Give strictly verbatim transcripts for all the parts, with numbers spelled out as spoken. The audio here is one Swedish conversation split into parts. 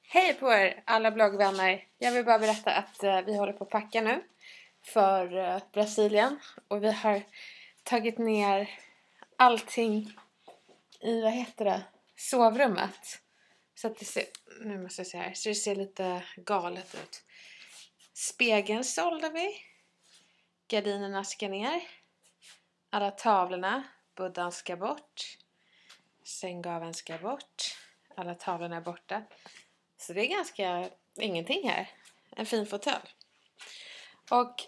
Hej på er alla bloggvänner. Jag vill bara berätta att eh, vi håller på att packa nu för eh, Brasilien. Och vi har tagit ner allting i, vad heter det, sovrummet. Så att det ser, nu måste jag se här, så det ser lite galet ut. Spegeln sålde vi. Gardinerna ska ner. Alla tavlorna, buddhan ska bort. Sänggaveln ska bort. Alla tavlorna är borta. Så det är ganska ingenting här. En fin fåtölj. Och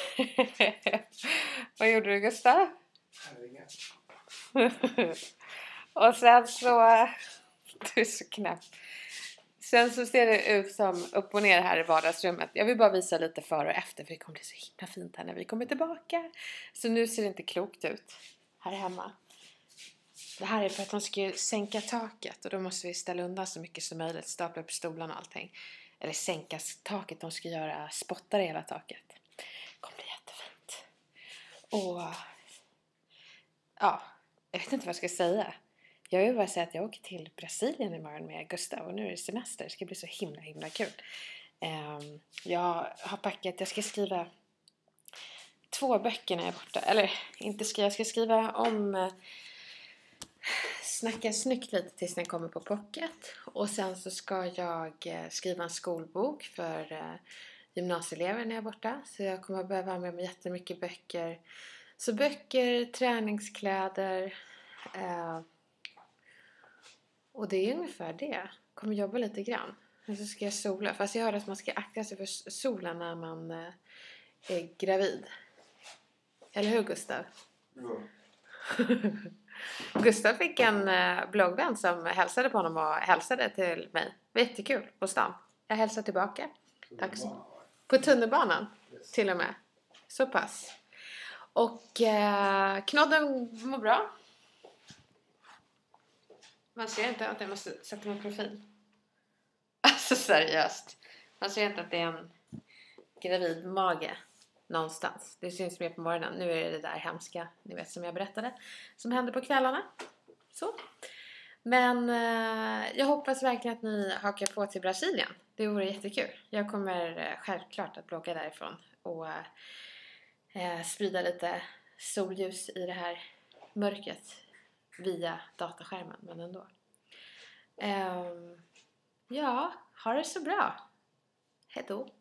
vad gjorde du, Gustav? Och sen så du är så knäpp. Sen så ser det ut som upp och ner här i vardagsrummet. Jag vill bara visa lite före och efter, för det kommer bli så himla fint här när vi kommer tillbaka. Så nu ser det inte klokt ut här hemma. Det här är för att de ska ju sänka taket. Och då måste vi ställa undan så mycket som möjligt. Stapla upp stolarna och allting. Eller sänka taket. De ska göra spottar i hela taket. Det kommer bli jättefint. Och ja, jag vet inte vad jag ska säga. Jag vill bara säga att jag åker till Brasilien imorgon med Gustav. Och nu är det semester. Det ska bli så himla himla kul. Um, jag har packat. Jag ska skriva två böcker när jag är borta. Eller inte skriva. Jag ska skriva om... Snacka snyggt lite tills den kommer på pocket. Och sen så ska jag skriva en skolbok för gymnasieelever när jag är borta. Så jag kommer behöva ha med mig jättemycket böcker. Så böcker, träningskläder. Eh, och det är ungefär det. Jag kommer jobba lite grann. Och så ska jag sola. Fast jag hörde att man ska akta sig för solen när man eh, är gravid. Eller hur, Gustav? Ja. Gustav fick en eh, bloggvän som hälsade på honom och hälsade till mig. Jättekul på stan. Jag hälsar tillbaka. Tack så. På tunnelbanan Yes. till och med. Så pass. Och eh, knodden mår bra. Man ser inte att jag måste sätta mig profil. Alltså seriöst. Man ser inte att det är en gravid mage någonstans. Det syns mer på morgonen. Nu är det det där hemska, ni vet, som jag berättade, som händer på kvällarna. Så. Men eh, jag hoppas verkligen att ni hakar på till Brasilien. Det vore jättekul. Jag kommer eh, självklart att blogga därifrån och eh, sprida lite solljus i det här mörkret via dataskärmen, men ändå. Eh, ja, ha det så bra. Hej då.